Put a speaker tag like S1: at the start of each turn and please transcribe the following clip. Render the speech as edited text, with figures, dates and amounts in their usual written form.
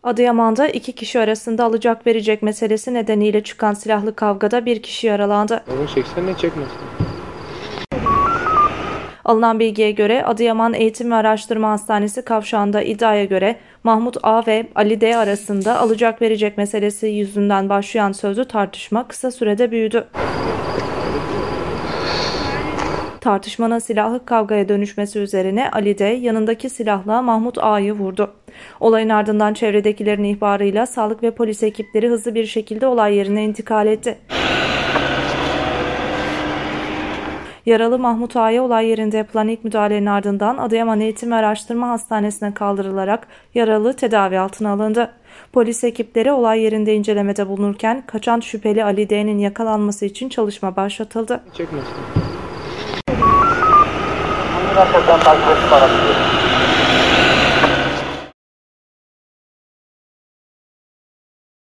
S1: Adıyaman'da iki kişi arasında alacak verecek meselesi nedeniyle çıkan silahlı kavgada bir kişi yaralandı.
S2: Onu çeksen ne çekmezsin?
S1: Alınan bilgiye göre Adıyaman Eğitim ve Araştırma Hastanesi kavşağında iddiaya göre Mahmut A ve Ali D arasında alacak verecek meselesi yüzünden başlayan sözlü tartışma kısa sürede büyüdü. Tartışmanın silahlı kavgaya dönüşmesi üzerine Ali D yanındaki silahla Mahmut A'yı vurdu. Olayın ardından çevredekilerin ihbarıyla sağlık ve polis ekipleri hızlı bir şekilde olay yerine intikal etti. Yaralı Mahmut A'ya olay yerinde yapılan ilk müdahalenin ardından Adıyaman Eğitim ve Araştırma Hastanesi'ne kaldırılarak yaralı tedavi altına alındı. Polis ekipleri olay yerinde incelemede bulunurken kaçan şüpheli Ali D'nin yakalanması için çalışma başlatıldı.
S2: Çekmezsin.
S3: Gerçekten takip ettim.